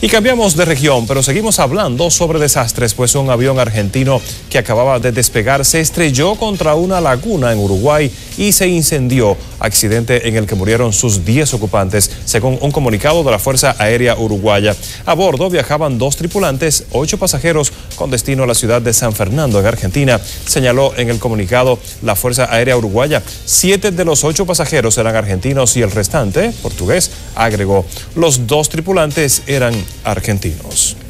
Y cambiamos de región, pero seguimos hablando sobre desastres, pues un avión argentino que acababa de despegar se estrelló contra una laguna en Uruguay y se incendió, accidente en el que murieron sus 10 ocupantes, según un comunicado de la Fuerza Aérea Uruguaya. A bordo viajaban 2 tripulantes, 8 pasajeros con destino a la ciudad de San Fernando, en Argentina, señaló en el comunicado la Fuerza Aérea Uruguaya. 7 de los 8 pasajeros eran argentinos y el restante, portugués, agregó. Los 2 tripulantes eran argentinos.